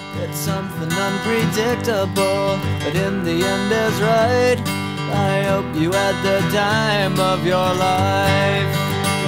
It's something unpredictable, but in the end is right. I hope you had the time of your life.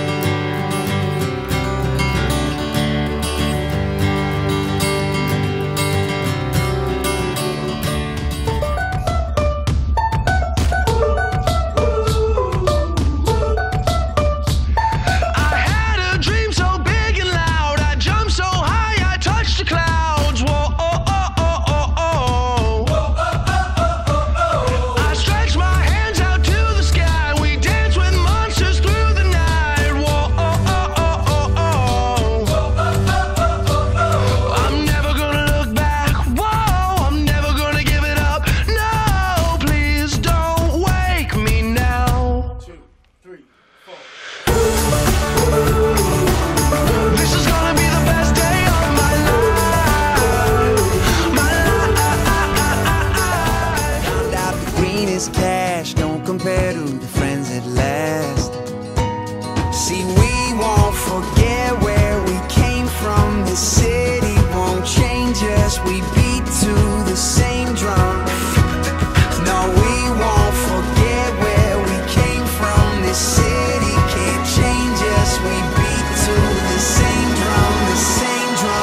Cash don't compare to the friends that last. See, we won't forget where we came from. This city won't change us. We beat to the same drum. No, we won't forget where we came from. This city can't change us. We beat to the same drum, the same drum.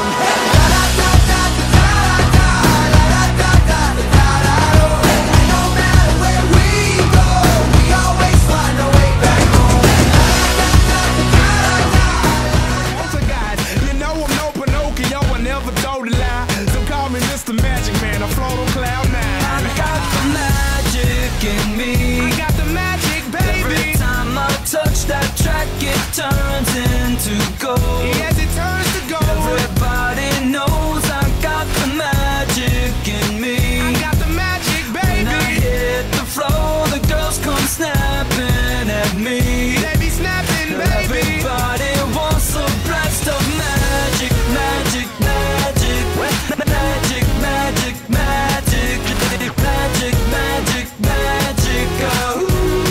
It turns into gold. Yes, it turns to gold. Everybody knows I got the magic in me. I got the magic, baby. When I hit the floor, the girls come snapping at me. They be snapping, baby. Everybody wants a blast of magic, magic, magic, magic, magic, magic, magic, magic, magic. Oh.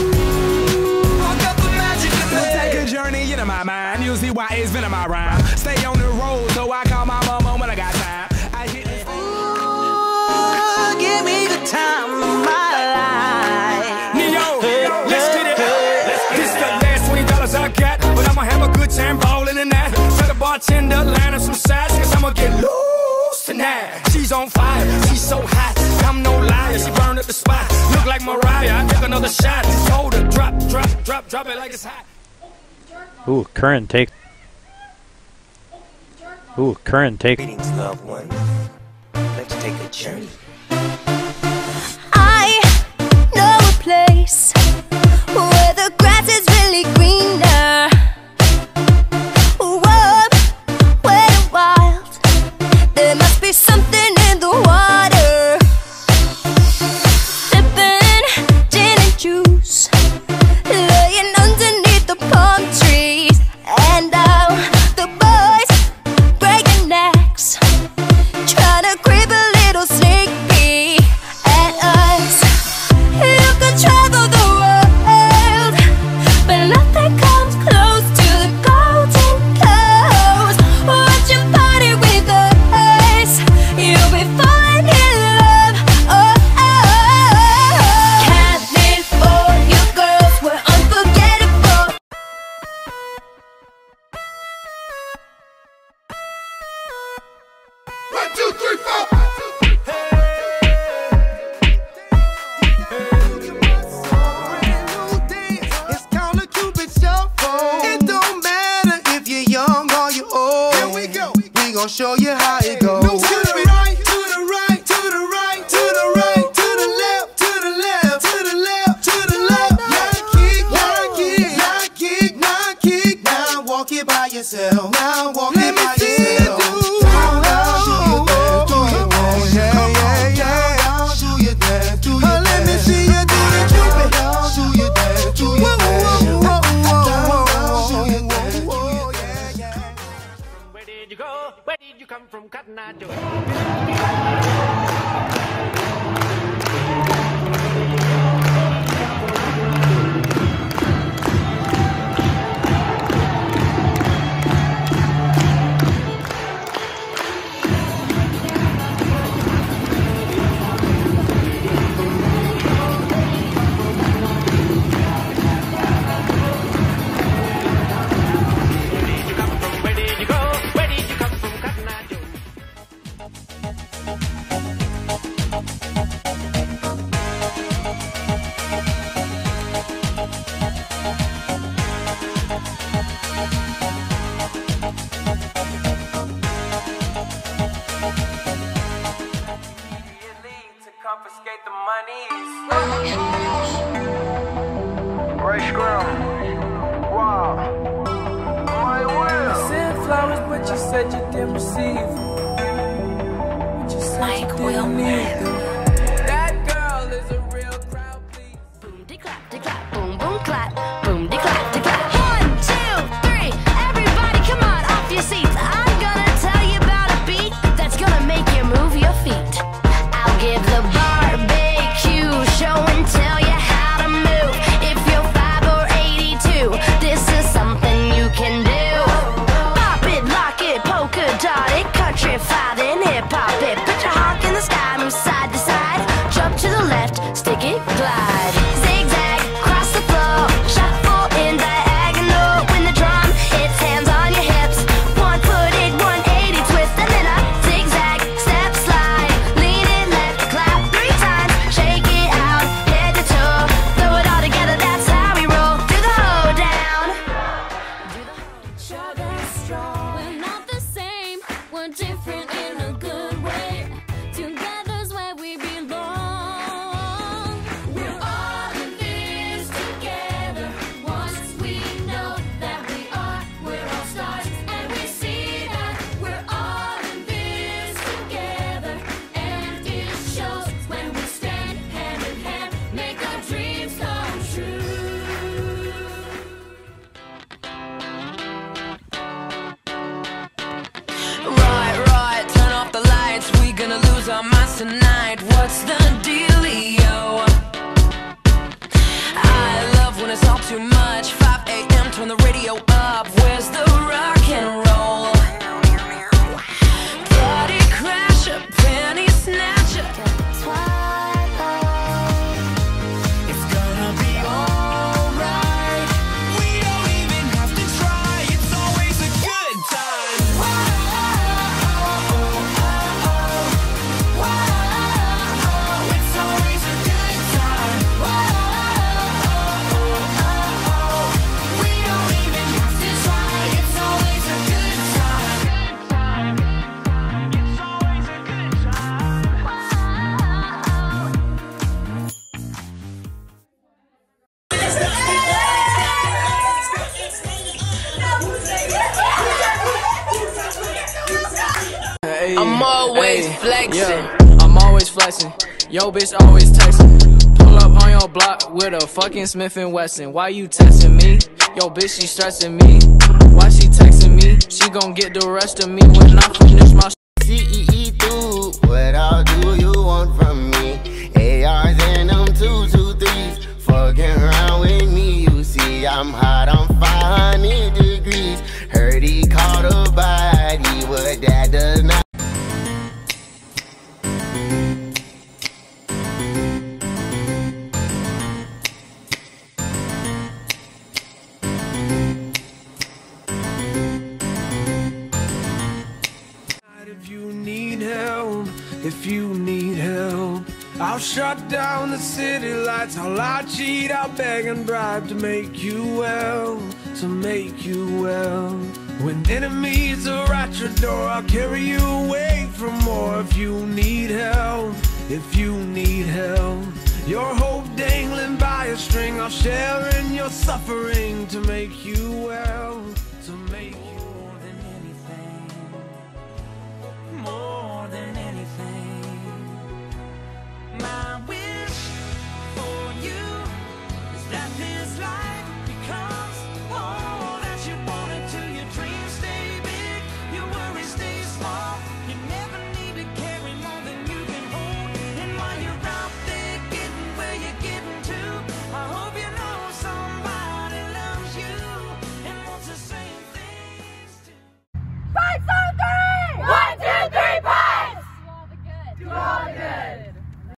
My mind, you see why it's been in my rhyme. Stay on the road, so I call my mama when I got time. I hit it. Ooh, give me the time of my life. Neo, let's get it. This is the last $20 I got, but I'ma have a good time ballin' in that. Tell the bartender, line up some sides, cause I'ma get loose tonight. She's on fire, she's so hot, I'm no liar. She burned up the spot, look like Mariah. I took another shot, told her drop, drop, drop, drop it like it's hot. Ooh, current take. Ooh, current take. Greetings, loved one. Let's take a journey. I know a place where the grass is really greener. Warm, wet and wild. There must be something in the water. Sipping gin and juice, laying underneath the palm tree. And now the boys break their necks, trying to grip a little sneak peek at us. You could travel the world, but nothing comes close to the golden coast. Watch you party with us, you'll be falling in love. Oh, oh, oh. California girls were unforgettable. 1, 2, 3, 4. It's called a Cupid shuffle. It don't matter if you're young or you're old. Here we go. We gon' show you how it goes. No, To the right, to the right, to the right, to the right, to the left, to the left, to the left, to the left. Now kick, now kick, now kick, now kick. Now walk it by yourself. Now walk it by yourself. Let me see you do the Cupid. Where did you go? Where did you come from, Cotton Eye Joe? confiscate the monies. Ray Scrum. Wow. My will. I sent flowers, but you said you didn't receive. But you said you didn't need them. That girl is a real crowd, please. Boom de clap, boom boom clap, boom de clap, de clap. 1, 2, 3, everybody come on off your seats. I'm gonna tell you about a beat that's gonna make you move your feet. I'll give the barbecue show and tell you how to move. If you're 5 or 82, this is something you can do. Pop it, lock it, polka dot it, countrify then hip hop it. Put your honk in the sky, move side to side, jump to the left, stick it, glide. Zigzag, cross the floor, shuffle in diagonal. When the drum hits, hands on your hips. 1 foot it, 180 twist, and then a zigzag, step slide. Lean it, left, clap 3 times, shake it out, head to toe. Throw it all together, that's how we roll. Do the hoedown. We're not the same, we're different in a good way. Together's where we belong. We're all in this together. Once we know that we are, we're all stars, and we see that we're all in this together. And it shows when we stand hand in hand, make our dreams come true. Right, turn off the lights. We gonna lose our minds tonight. What's the dealio? I love when it's all too much. 5 a.m. turn the radio up. Where's the rock and roll? Party crasher, penny snatcher. It's gonna be alright. We don't even have to try. It's always a good time. It's always a good time. We don't even have to try. It's always a good time. It's always a good time. I'm always flexing. Yeah, I'm always flexing. Yo, bitch always texting. Pull up on your block with a fucking Smith & Wesson. Why you texting me? Yo, bitch, she stressing me. Why she texting me? She gon' get the rest of me when I finish my CEE through. What all do you want from me? ARs and them 223s. Fucking around with me, you see I'm hot, I'm 500 degrees. Heard he caught a body, what that does not. If you need help, I'll shut down the city lights. I'll lie, cheat, I'll beg and bribe to make you well, to make you well. When enemies are at your door, I'll carry you away from more. If you need help, if you need help, your hope dangling by a string, I'll share in your suffering to make you well.